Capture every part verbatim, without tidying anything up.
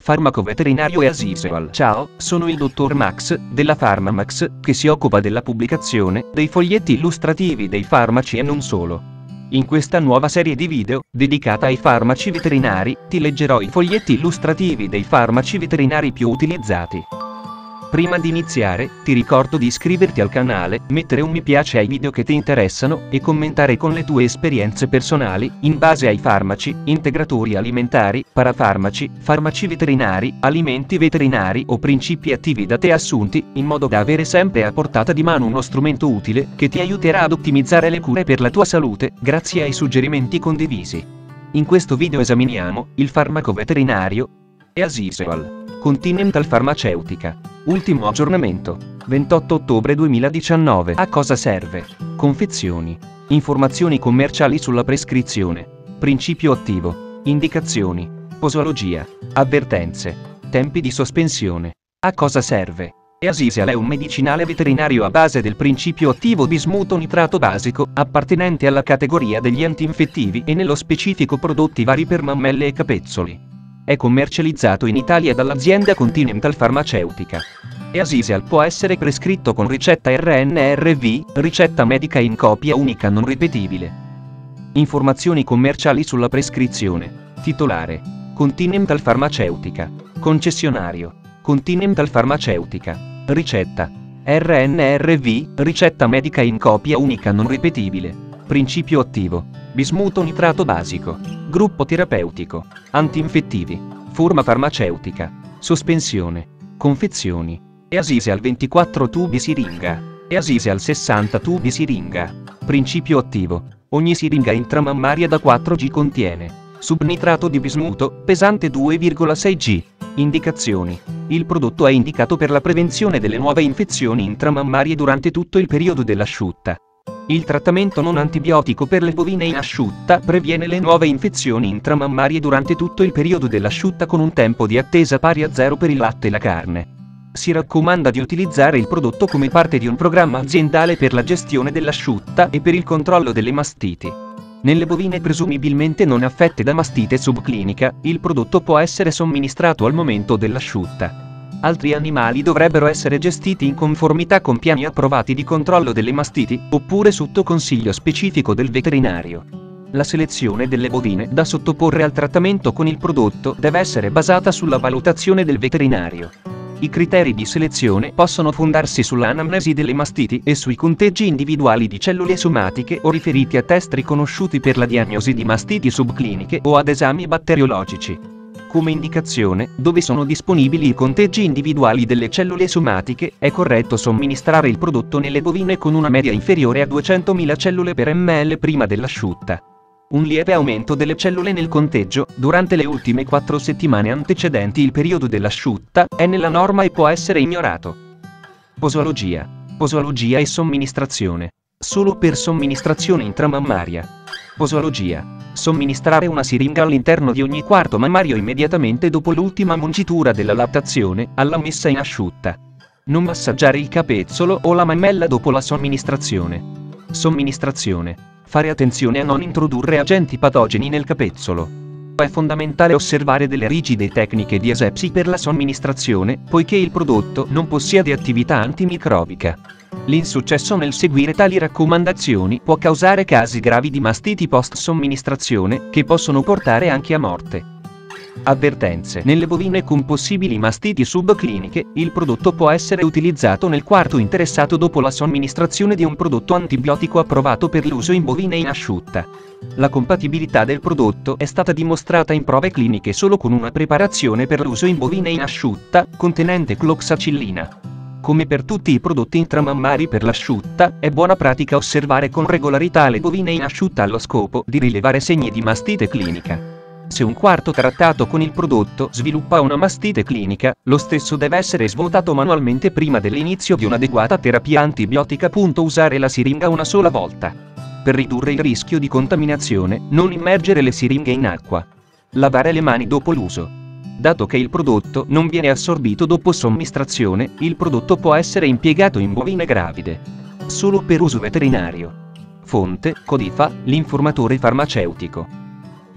Farmaco veterinario e Asiseal. Ciao, sono il dottor Max, della Pharmamax, che si occupa della pubblicazione dei foglietti illustrativi dei farmaci e non solo. In questa nuova serie di video, dedicata ai farmaci veterinari, ti leggerò i foglietti illustrativi dei farmaci veterinari più utilizzati. Prima di iniziare, ti ricordo di iscriverti al canale, mettere un mi piace ai video che ti interessano, e commentare con le tue esperienze personali, in base ai farmaci, integratori alimentari, parafarmaci, farmaci veterinari, alimenti veterinari o principi attivi da te assunti, in modo da avere sempre a portata di mano uno strumento utile, che ti aiuterà ad ottimizzare le cure per la tua salute, grazie ai suggerimenti condivisi. In questo video esaminiamo il farmaco veterinario e Asiseal. Continental Farmaceutica. Ultimo aggiornamento. ventotto ottobre duemiladiciannove. A cosa serve? Confezioni. Informazioni commerciali sulla prescrizione. Principio attivo. Indicazioni. Posologia. Avvertenze. Tempi di sospensione. A cosa serve? Asiseal è un medicinale veterinario a base del principio attivo bismuto nitrato basico, appartenente alla categoria degli antinfettivi e nello specifico prodotti vari per mammelle e capezzoli. È commercializzato in Italia dall'azienda Continental Farmaceutica. Asiseal può essere prescritto con ricetta erre enne erre vu, ricetta medica in copia unica non ripetibile. Informazioni commerciali sulla prescrizione. Titolare: Continental Farmaceutica. Concessionario: Continental Farmaceutica. Ricetta: erre enne erre vu, ricetta medica in copia unica non ripetibile. Principio attivo: bismuto nitrato basico. Gruppo terapeutico: antinfettivi. Forma farmaceutica. Sospensione. Confezioni: Asiseal ventiquattro tubi siringa. Asiseal sessanta tubi siringa. Principio attivo: ogni siringa intramammaria da quattro G contiene subnitrato di bismuto, pesante due virgola sei G. Indicazioni: il prodotto è indicato per la prevenzione delle nuove infezioni intramammarie durante tutto il periodo dell'asciutta. Il trattamento non antibiotico per le bovine in asciutta previene le nuove infezioni intramammarie durante tutto il periodo dell'asciutta con un tempo di attesa pari a zero per il latte e la carne. Si raccomanda di utilizzare il prodotto come parte di un programma aziendale per la gestione dell'asciutta e per il controllo delle mastiti. Nelle bovine presumibilmente non affette da mastite subclinica, il prodotto può essere somministrato al momento dell'asciutta. Altri animali dovrebbero essere gestiti in conformità con piani approvati di controllo delle mastiti, oppure sotto consiglio specifico del veterinario. La selezione delle bovine da sottoporre al trattamento con il prodotto deve essere basata sulla valutazione del veterinario. I criteri di selezione possono fondarsi sull'anamnesi delle mastiti e sui conteggi individuali di cellule somatiche o riferiti a test riconosciuti per la diagnosi di mastiti subcliniche o ad esami batteriologici. Come indicazione, dove sono disponibili i conteggi individuali delle cellule somatiche, è corretto somministrare il prodotto nelle bovine con una media inferiore a duecentomila cellule per ml prima dell'asciutta. Un lieve aumento delle cellule nel conteggio, durante le ultime quattro settimane antecedenti il periodo dell'asciutta, è nella norma e può essere ignorato. Posologia. Posologia e somministrazione. Solo per somministrazione intramammaria. Posologia. Somministrare una siringa all'interno di ogni quarto mammario immediatamente dopo l'ultima mungitura della lattazione, alla messa in asciutta. Non massaggiare il capezzolo o la mammella dopo la somministrazione. Somministrazione. Fare attenzione a non introdurre agenti patogeni nel capezzolo. È fondamentale osservare delle rigide tecniche di asepsi per la somministrazione, poiché il prodotto non possiede attività antimicrobica. L'insuccesso nel seguire tali raccomandazioni può causare casi gravi di mastiti post-somministrazione, che possono portare anche a morte. Avvertenze. Nelle bovine con possibili mastiti subcliniche, il prodotto può essere utilizzato nel quarto interessato dopo la somministrazione di un prodotto antibiotico approvato per l'uso in bovine in asciutta. La compatibilità del prodotto è stata dimostrata in prove cliniche solo con una preparazione per l'uso in bovine in asciutta, contenente cloxacillina. Come per tutti i prodotti intramammari per l'asciutta, è buona pratica osservare con regolarità le bovine in asciutta allo scopo di rilevare segni di mastite clinica. Se un quarto trattato con il prodotto sviluppa una mastite clinica, lo stesso deve essere svuotato manualmente prima dell'inizio di un'adeguata terapia antibiotica. Usare la siringa una sola volta. Per ridurre il rischio di contaminazione, non immergere le siringhe in acqua. Lavare le mani dopo l'uso. Dato che il prodotto non viene assorbito dopo somministrazione, il prodotto può essere impiegato in bovine gravide. Solo per uso veterinario. Fonte: Codifa, l'informatore farmaceutico.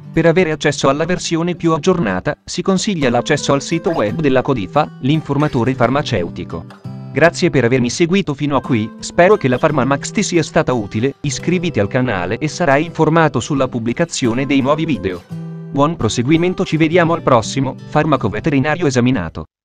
Per avere accesso alla versione più aggiornata, si consiglia l'accesso al sito web della Codifa, l'informatore farmaceutico. Grazie per avermi seguito fino a qui, spero che la PharmaMax ti sia stata utile, iscriviti al canale e sarai informato sulla pubblicazione dei nuovi video. Buon proseguimento, ci vediamo al prossimo Farmaco Veterinario Esaminato.